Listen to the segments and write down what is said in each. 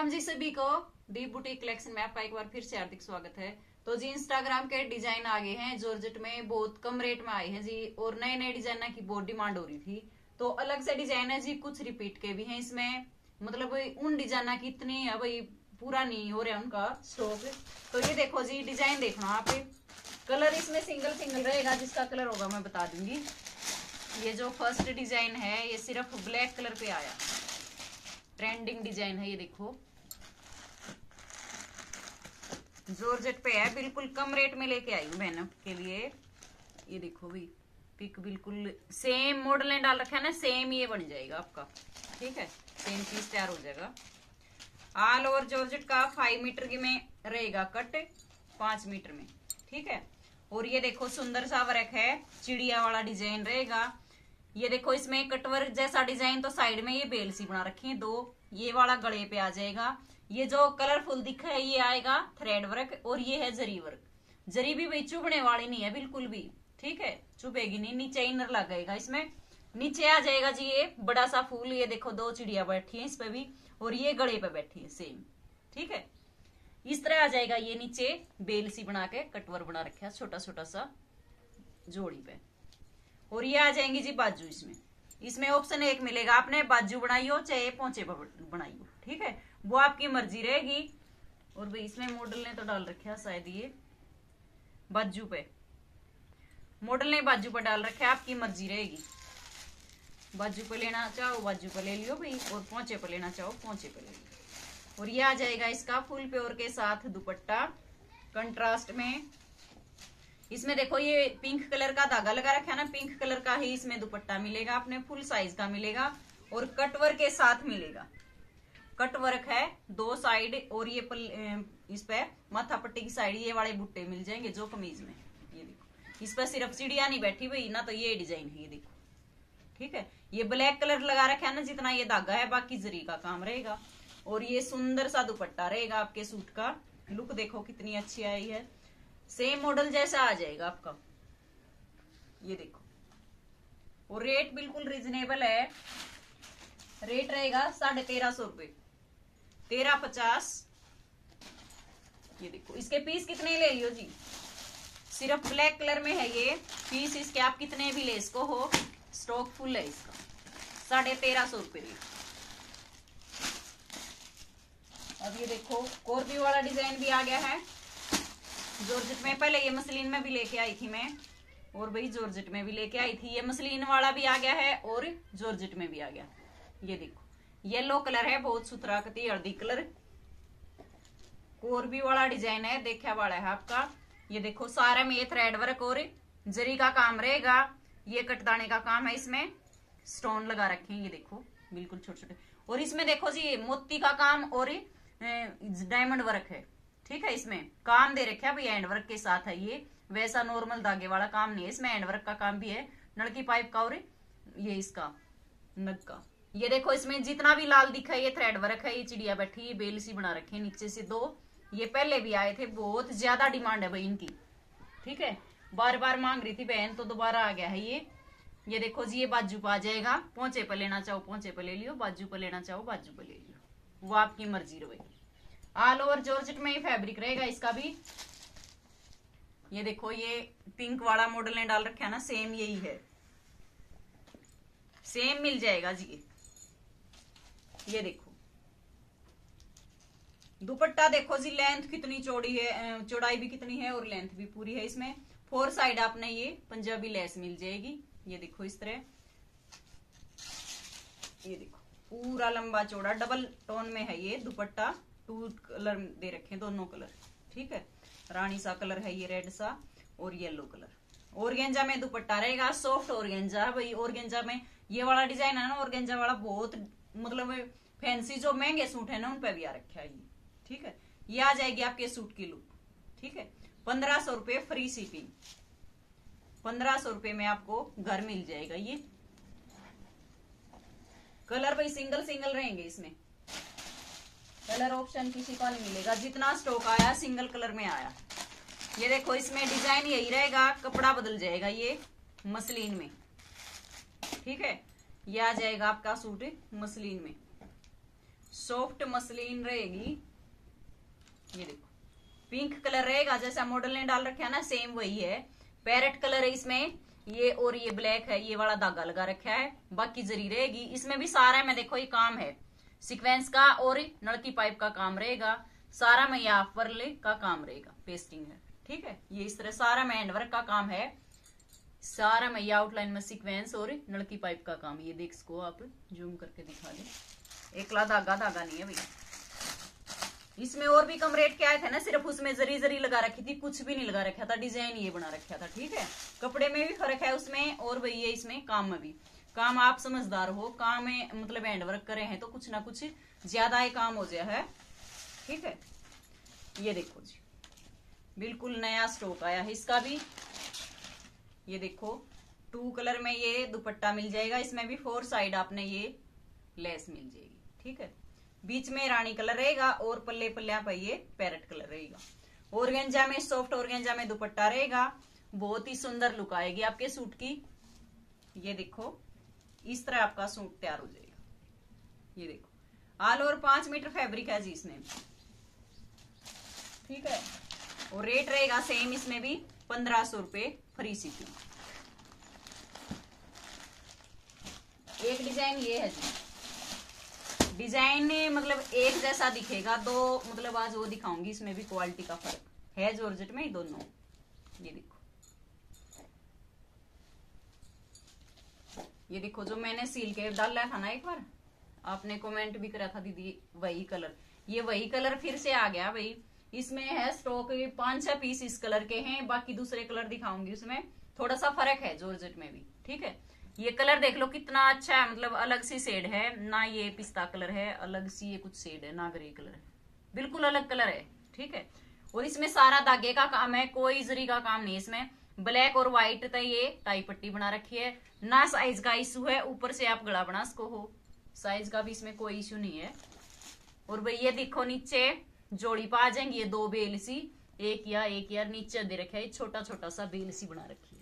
राम जी सभी को। दी boutique collection में आपका एक बार फिर से हार्दिक स्वागत है। तो जी इंस्टाग्राम के डिजाइन आ गए हैं जॉर्जेट में, बहुत कम रेट में आए हैं जी, और नए नए डिजाइन की बहुत डिमांड हो रही थी। तो अलग से डिजाइन है जी, कुछ रिपीट के भी हैं इसमें। मतलब उन डिजाइन की इतनी है भाई, पूरा नहीं हो रहा उनका स्टॉक। तो ये देखो जी, डिजाइन देखना आप। कलर इसमें सिंगल सिंगल रहेगा, जिसका कलर होगा मैं बता दूंगी। ये जो फर्स्ट डिजाइन है ये सिर्फ ब्लैक कलर पे आया, ट्रेंडिंग डिजाइन है। ये देखो जॉर्जेट पे है, बिल्कुल कम रेट में लेके आई हूँ बहनों के लिए। ये देखो भी पिक बिल्कुल सेम मॉडल ने डाल रखा है ना, सेम ये बन जाएगा आपका। ठीक है, सेम चीज तैयार हो जाएगा। ऑल ओवर जॉर्जेट का 5 मीटर की में रहेगा कट, 5 मीटर में। ठीक है, और ये देखो सुंदर सा वर्क है, चिड़िया वाला डिजाइन रहेगा। ये देखो इसमें कटवर्क जैसा डिजाइन, तो साइड में ये बेल सी बना रखी है 2। ये वाला गले पे आ जाएगा। ये जो कलरफुल दिखा है ये आएगा थ्रेड वर्क, और ये है जरी वर्क। जरी भी भाई चुभने वाली नहीं है बिल्कुल भी। ठीक है, चुभेगी नहीं। नीचे इनर लगेगा इसमें, नीचे आ जाएगा जी ये बड़ा सा फूल। ये देखो 2 चिड़िया बैठी है इस पे भी, और ये गले पे बैठी है सेम। ठीक है, इस तरह आ जाएगा। ये नीचे बेल सी बना के कटवर बना रखा है छोटा छोटा सा जोड़ी पे। और ये आ जाएंगी जी बाजू। इसमें ऑप्शन एक मिलेगा, आपने बाजू बनाई हो चाहे पोंचे बनाई हो। ठीक है, वो आपकी मर्जी रहेगी। और भाई इसमें मॉडल ने तो डाल रखा शायद ये बाजू पे, मॉडल ने बाजू पे डाल रखा है, आपकी मर्जी रहेगी। बाजू पे लेना चाहो बाजू पे ले लियो भाई, और पोंचे पे लेना चाहो पोंचे पे ले लियो। और ये आ जाएगा इसका फुल प्योर के साथ दुपट्टा कंट्रास्ट में। इसमें देखो ये पिंक कलर का धागा लगा रखा है ना, पिंक कलर का ही इसमें दुपट्टा मिलेगा, अपने फुल साइज का मिलेगा, और कटवर्क के साथ मिलेगा। कटवर्क है 2 साइड, और ये इस पे माथा पट्टी की साइड ये वाले बुट्टे मिल जाएंगे जो कमीज में। ये देखो इस पर सिर्फ चिड़िया नहीं बैठी भाई ना, तो ये डिजाइन है। ये देखो ठीक है, ये ब्लैक कलर लगा रखा है ना, जितना ये धागा है बाकी जरी का काम रहेगा। और ये सुंदर सा दुपट्टा रहेगा आपके सूट का। लुक देखो कितनी अच्छी आई है, सेम मॉडल जैसा आ जाएगा आपका। ये देखो, और रेट बिल्कुल रिजनेबल है। रेट रहेगा 1350 रुपए, 1350। ये देखो इसके पीस कितने ले लियो जी, सिर्फ ब्लैक कलर में है ये पीस। इसके आप कितने भी ले इसको हो, स्टॉक फुल है इसका। 1350 रुपए रेट। अब ये देखो कॉर्बी वाला डिजाइन भी आ गया है जॉर्जेट में। पहले ये मसलिन में भी लेके आई थी मैं, और भाई जॉर्जेट में भी लेके आई थी। ये मसलिन वाला भी आ गया है और जॉर्जेट में भी आ गया। ये देखो येलो कलर है, बहुत सुथरा कती हल्दी कलर। कोरबी वाला डिजाइन है, देखा वाला है आपका। ये देखो सारा में ये थ्रेड वर्क और जरी का काम रहेगा। ये कटदाने का काम है, इसमें स्टोन लगा रखे हैं। ये देखो बिल्कुल छोटे छोटे, और इसमें देखो जी मोती का काम और डायमंड वर्क है। ठीक है, इसमें काम दे रखे है भाई, एंड वर्क के साथ है ये, वैसा नॉर्मल धागे वाला काम नहीं है, इसमें एंड वर्क का काम भी है, नलकी पाइप का और ये इसका नग का। ये देखो इसमें जितना भी लाल दिखा है ये थ्रेड वर्क है। ये चिड़िया बैठी, ये बेल सी बना रखी है नीचे से 2। ये पहले भी आए थे, बहुत ज्यादा डिमांड है भाई इनकी। ठीक है, बार बार मांग रही थी बहन, तो दोबारा आ गया है ये। ये देखो जी ये बाजू पे आ जाएगा, पोंचे पे लेना चाहो पोंचे पे ले लियो, बाजू पे लेना चाहो बाजू पे ले लियो, वो आपकी मर्जी रहेगी। ऑल ओवर जॉर्जेट में ही फैब्रिक रहेगा इसका भी। ये देखो ये पिंक वाला मॉडल ने डाल रखा है ना, सेम यही है, सेम मिल जाएगा जी। ये देखो दुपट्टा देखो जी, लेंथ कितनी चौड़ी है, चौड़ाई भी कितनी है और लेंथ भी पूरी है। इसमें 4 साइड आपने ये पंजाबी लेस मिल जाएगी। ये देखो इस तरह, ये देखो पूरा लंबा चौड़ा डबल टोन में है ये दुपट्टा। 2 कलर दे रखे हैं, दोनों कलर। ठीक है, रानी सा कलर है ये, रेड सा और येलो कलर। ऑर्गेंजा में दुपट्टा रहेगा, सॉफ्ट ऑर्गेंजा भाई। ऑर्गेंजा में ये वाला डिजाइन है ना, ऑर्गेंजा वाला बहुत मतलब फैंसी जो महंगे सूट है ना उन पे भी आ रखा है ये। ठीक है, ये आ जाएगी आपके सूट की लुक। ठीक है, 1500 रुपये फ्री शिपिंग, 1500 रुपये में आपको घर मिल जाएगा। ये कलर भाई सिंगल सिंगल रहेंगे इसमें, कलर ऑप्शन किसी का नहीं मिलेगा। जितना स्टॉक आया सिंगल कलर में आया। ये देखो इसमें डिजाइन यही रहेगा, कपड़ा बदल जाएगा ये मसलिन में। ठीक है, ये आ जाएगा आपका सूट मसलिन में। सॉफ्ट मसलिन रहेगी। ये देखो पिंक कलर रहेगा, जैसा मॉडल ने डाल रखा है ना सेम वही है। पैरेट कलर है इसमें ये, और ये ब्लैक है, ये वाला धागा लगा रखा है, बाकी जरी रहेगी। इसमें भी सारा में देखो ये काम है सीक्वेंस का और नलकी पाइप का काम रहेगा, सारा में या पर्ल का काम रहेगा, पेस्टिंग है। ठीक है, ये इस तरह सारा में हैंडवर्क का काम है, सारा में ये आउटलाइन में सीक्वेंस और नलकी पाइप का काम। ये देख इसको आप जूम करके दिखा दे, एकला धागा नहीं है भैया। इसमें और भी कम रेट के आए थे ना, सिर्फ उसमें जरी जरी लगा रखी थी, कुछ भी नहीं लगा रखा था, डिजाइन ये बना रखा था। ठीक है, कपड़े में भी फर्क है उसमें और भैया इसमें काम में भी। काम आप समझदार हो, काम में मतलब हैंडवर्क करे हैं तो कुछ ना कुछ ज्यादा ही काम हो जाए है। ठीक है, ये देखो जी बिल्कुल नया स्टॉक आया है इसका भी। ये देखो 2 कलर में ये दुपट्टा मिल जाएगा, इसमें भी 4 साइड आपने ये लेस मिल जाएगी। ठीक है, बीच में रानी कलर रहेगा और पल्ले पल्ले पर ये पैरेट कलर रहेगा। ऑर्गेंजा में, सॉफ्ट ऑर्गेंजा में दुपट्टा रहेगा, बहुत ही सुंदर लुक आएगी आपके सूट की। ये देखो इस तरह आपका सूट तैयार हो जाएगा। ये देखो ऑल ओवर 5 मीटर फैब्रिक है जी इसमें। ठीक है, और रेट रहेगा सेम इसमें भी 1500 रुपए फ्री शिपिंग। एक डिजाइन ये है जी, डिजाइन मतलब एक जैसा दिखेगा, दो मतलब आज वो दिखाऊंगी, इसमें भी क्वालिटी का फर्क है जॉर्जेट में दोनों। ये देखो, ये देखो जो मैंने सील के डाला था ना एक बार, आपने कमेंट भी करा था दीदी वही कलर, ये वही कलर फिर से आ गया भाई। इसमें है स्टॉक 5-6 पीस इस कलर के हैं, बाकी दूसरे कलर दिखाऊंगी, उसमें थोड़ा सा फर्क है जॉर्जेट में भी। ठीक है, ये कलर देख लो कितना अच्छा है, मतलब अलग सी शेड है ना, ये पिस्ता कलर है, अलग सी ये कुछ शेड है ना, ग्रे कलर है, बिल्कुल अलग कलर है। ठीक है, और इसमें सारा धागे का काम है, कोई जरी का काम नहीं। इसमें ब्लैक और व्हाइट तो ये टाई पट्टी बना रखी है ना, साइज का इशू है, ऊपर से आप गला बना सको हो, साइज का भी इसमें कोई इशू नहीं है। और भाई ये देखो नीचे जोड़ी पा जाएंगी ये 2 बेल सी, एक या नीचे दे रखा है, छोटा छोटा सा बेल सी बना रखी है।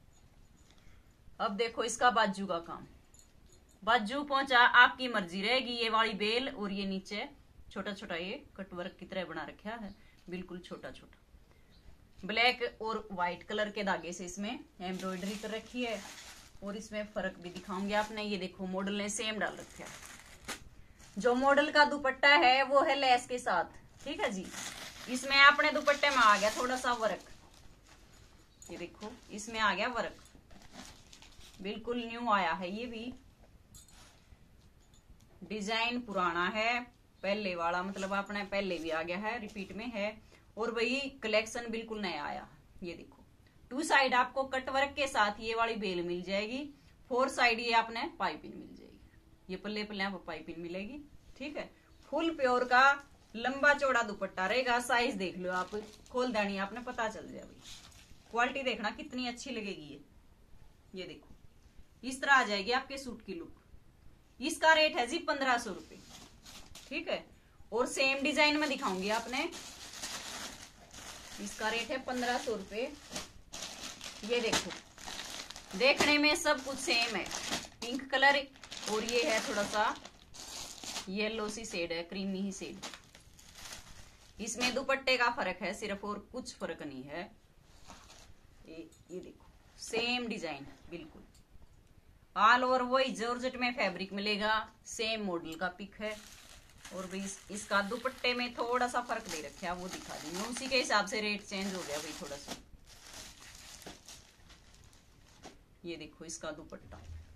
अब देखो इसका बाजू का काम, बाजू पहुंचा आपकी मर्जी रहेगी, ये वाली बेल और ये नीचे छोटा छोटा ये कटवर्क की तरह बना रखा है, बिल्कुल छोटा छोटा ब्लैक और व्हाइट कलर के धागे से इसमें एम्ब्रॉयडरी कर रखी है। और इसमें फर्क भी दिखाऊंगी आपने, ये देखो मॉडल ने सेम डाल रखा है, जो मॉडल का दुपट्टा है वो है लेस के साथ। ठीक है जी, इसमें अपने दुपट्टे में आ गया थोड़ा सा वर्क, ये देखो इसमें आ गया वर्क, बिल्कुल न्यू आया है। ये भी डिजाइन पुराना है, पहले वाला मतलब अपने पहले भी आ गया है, रिपीट में है, और वही कलेक्शन बिल्कुल नया आया। ये देखो 2 साइड आपको कटवर्क के साथ ये वाली बेल मिल जाएगी, 4 साइड ये आपने पाइपिंग मिल जाएगी, ये पल्ले पल्ले आपको पाइपिंग मिलेगी। ठीक है, फुल प्योर का लंबा चौड़ा दुपट्टा रहेगा, साइज देख लो आप, खोल देनी आपने पता चल जाए भाई, क्वालिटी देखना कितनी अच्छी लगेगी ये देखो इस तरह आ जाएगी आपके सूट की लुक। इसका रेट है जी 1500 रुपए। ठीक है, और सेम डिजाइन में दिखाऊंगी आपने, इसका रेट है 1500 रुपए। ये देखो देखने में सब कुछ सेम है, पिंक कलर और ये है थोड़ा सा येलो सी शेड है, क्रीमी ही शेड। इसमें दुपट्टे का फर्क है सिर्फ, और कुछ फर्क नहीं है। ये देखो सेम डिजाइन बिल्कुल ऑल ओवर वही जॉर्जेट में फैब्रिक मिलेगा, सेम मॉडल का पिक है। और भी इसका दुपट्टे में थोड़ा सा फर्क दे रखा है, वो दिखा दूंगी, उसी के हिसाब से रेट चेंज हो गया भाई थोड़ा सा। ये देखो इसका दुपट्टा,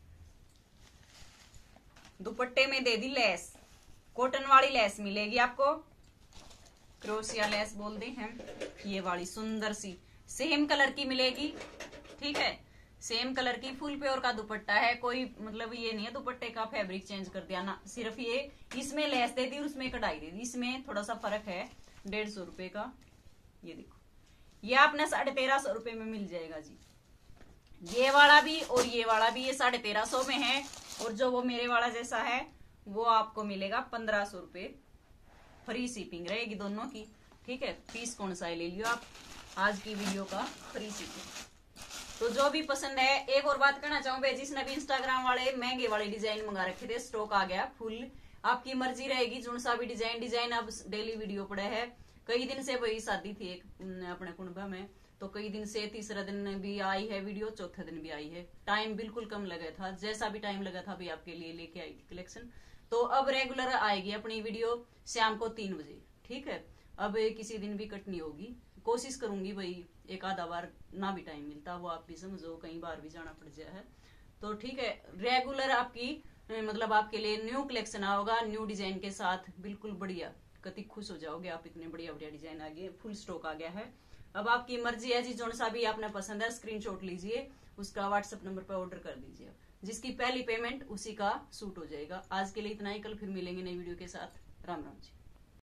दुपट्टे में दे दी लेस, कॉटन वाली लेस मिलेगी आपको, क्रोशिया लेस बोलते हैं, ये वाली सुंदर सी सेम कलर की मिलेगी। ठीक है, सेम कलर की फुल प्योर का दुपट्टा है, कोई मतलब ये नहीं है दुपट्टे का फैब्रिक चेंज कर दिया ना, सिर्फ ये इसमें लेस दे दी, उसमें कढ़ाई दे दी, इसमें थोड़ा सा फर्क है 150 रुपए का। ये देखो ये आपने 1350 रुपए में मिल जाएगा जी, ये वाला भी और ये वाला भी, ये 1350 में है, और जो वो मेरे वाला जैसा है वो आपको मिलेगा 1500 रुपए, फ्री शिपिंग रहेगी दोनों की। ठीक है, पीस कौन सा ले लियो आप, आज की वीडियो का फ्री शिपिंग। तो जो भी पसंद है, एक और बात कहना चाहूँ भाई, जिसने भी इंस्टाग्राम वाले महंगे वाले डिजाइन मंगा रखे थे, स्टॉक आ गया फुल, आपकी मर्जी रहेगी जो सा भी डिजाइन अब डेली वीडियो पड़े है। कई दिन से वही शादी थी एक अपने कुंभा में, तो कई दिन से तीसरा दिन भी आई है वीडियो, चौथे दिन भी आई है। टाइम बिल्कुल कम लगा था, जैसा भी टाइम लगा था अभी आपके लिए लेके आई थी कलेक्शन। तो अब रेगुलर आएगी अपनी वीडियो शाम को 3 बजे, ठीक है। अब किसी दिन भी कट नहीं होगी, कोशिश करूंगी भाई एक आधा बार ना भी टाइम मिलता, वो आप भी समझो कई बार भी जाना पड़ जाए है। तो ठीक है, रेगुलर आपकी मतलब आपके लिए न्यू कलेक्शन आओगा न्यू डिजाइन के साथ, बिल्कुल बढ़िया, कति खुश हो जाओगे आप, इतने बढ़िया बढ़िया डिजाइन आ गए, फुल स्टॉक आ गया है। अब आपकी मर्जी है जी, जो सा भी आपने पसंद है स्क्रीनशॉट लीजिए, उसका व्हाट्सएप नंबर पर ऑर्डर कर दीजिए, जिसकी पहली पेमेंट उसी का सूट हो जाएगा। आज के लिए इतना ही, कल फिर मिलेंगे नई वीडियो के साथ। राम राम जी।